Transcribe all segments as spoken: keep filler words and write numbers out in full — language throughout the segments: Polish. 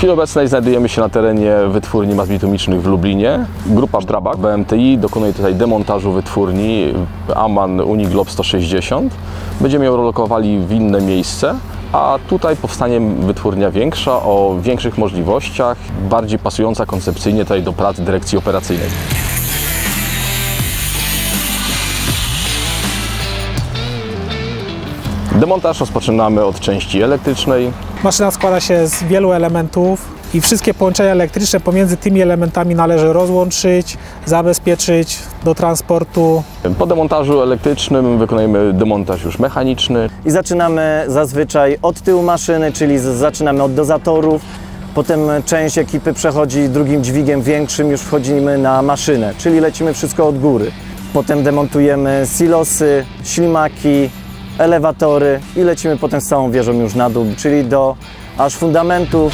chwili obecnej znajdujemy się na terenie wytwórni mas bitumicznych w Lublinie. Grupa Strabag B M T I dokonuje tutaj demontażu wytwórni Aman Uniglob sto sześćdziesiąt. Będziemy ją relokowali w inne miejsce, a tutaj powstanie wytwórnia większa, o większych możliwościach, bardziej pasująca koncepcyjnie tutaj do prac dyrekcji operacyjnej. Demontaż rozpoczynamy od części elektrycznej. Maszyna składa się z wielu elementów i wszystkie połączenia elektryczne pomiędzy tymi elementami należy rozłączyć, zabezpieczyć do transportu. Po demontażu elektrycznym wykonujemy demontaż już mechaniczny. I zaczynamy zazwyczaj od tyłu maszyny, czyli zaczynamy od dozatorów. Potem część ekipy przechodzi drugim dźwigiem większym, już wchodzimy na maszynę, czyli lecimy wszystko od góry. Potem demontujemy silosy, ślimaki, elewatory i lecimy potem z całą wieżą już na dół, czyli do aż fundamentów.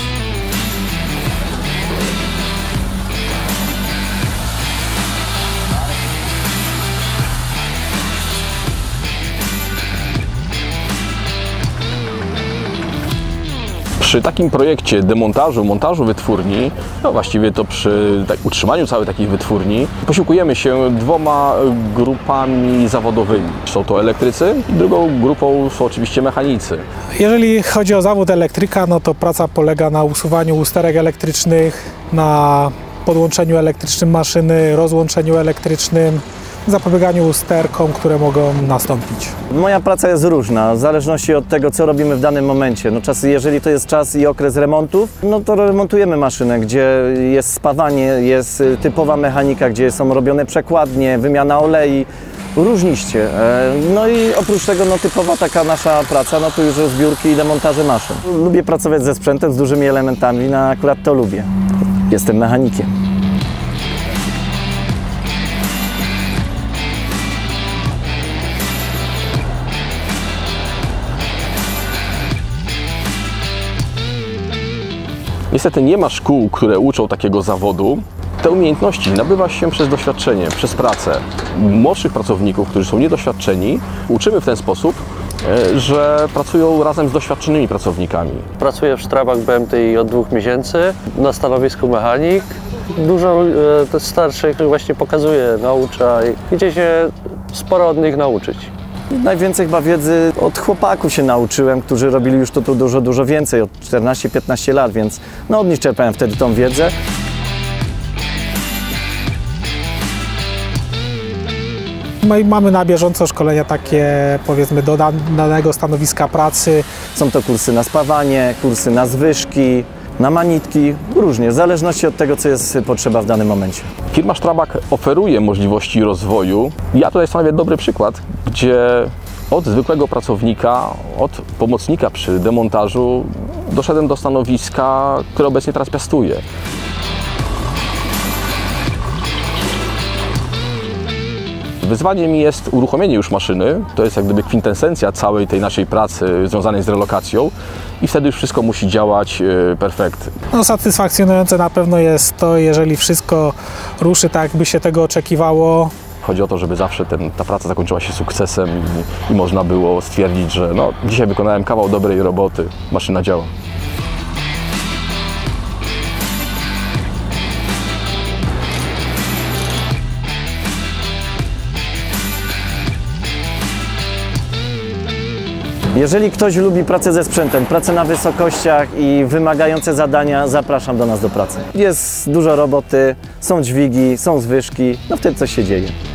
Przy takim projekcie demontażu, montażu wytwórni, no właściwie to przy tak, utrzymaniu całej takiej wytwórni, posiłkujemy się dwoma grupami zawodowymi. Są to elektrycy i drugą grupą są oczywiście mechanicy. Jeżeli chodzi o zawód elektryka, no to praca polega na usuwaniu usterek elektrycznych, na podłączeniu elektrycznym maszyny, rozłączeniu elektrycznym, zapobieganiu usterkom, które mogą nastąpić. Moja praca jest różna, w zależności od tego, co robimy w danym momencie. No czas, jeżeli to jest czas i okres remontów, no to remontujemy maszynę, gdzie jest spawanie, jest typowa mechanika, gdzie są robione przekładnie, wymiana olei, różniście. No i oprócz tego no, typowa taka nasza praca, no to już zbiórki i demontaże maszyn. Lubię pracować ze sprzętem, z dużymi elementami, no akurat to lubię. Jestem mechanikiem. Niestety nie ma szkół, które uczą takiego zawodu. Te umiejętności nabywa się przez doświadczenie, przez pracę. Młodszych pracowników, którzy są niedoświadczeni, uczymy w ten sposób, że pracują razem z doświadczonymi pracownikami. Pracuję w Strabag B M T I od dwóch miesięcy na stanowisku mechanik. Dużo e, starszych właśnie pokazuje, naucza i idzie się sporo od nich nauczyć. Najwięcej chyba wiedzy od chłopaków się nauczyłem, którzy robili już to tu dużo, dużo więcej, od czternastu piętnastu lat, więc no od nich czerpałem wtedy tą wiedzę. No i mamy na bieżąco szkolenia takie, powiedzmy, do danego stanowiska pracy. Są to kursy na spawanie, kursy na zwyżki, na manitki, różnie, w zależności od tego, co jest potrzeba w danym momencie. Firma Strabag oferuje możliwości rozwoju. Ja tutaj stanowię dobry przykład, gdzie od zwykłego pracownika, od pomocnika przy demontażu doszedłem do stanowiska, które obecnie teraz piastuję. Wyzwaniem jest uruchomienie już maszyny, to jest jak gdyby kwintesencja całej tej naszej pracy związanej z relokacją i wtedy już wszystko musi działać perfekt. No, satysfakcjonujące na pewno jest to, jeżeli wszystko ruszy tak, jakby się tego oczekiwało. Chodzi o to, żeby zawsze ten, ta praca zakończyła się sukcesem i, i można było stwierdzić, że no, dzisiaj wykonałem kawał dobrej roboty, maszyna działa. Jeżeli ktoś lubi pracę ze sprzętem, pracę na wysokościach i wymagające zadania, zapraszam do nas do pracy. Jest dużo roboty, są dźwigi, są zwyżki, no wtedy coś się dzieje.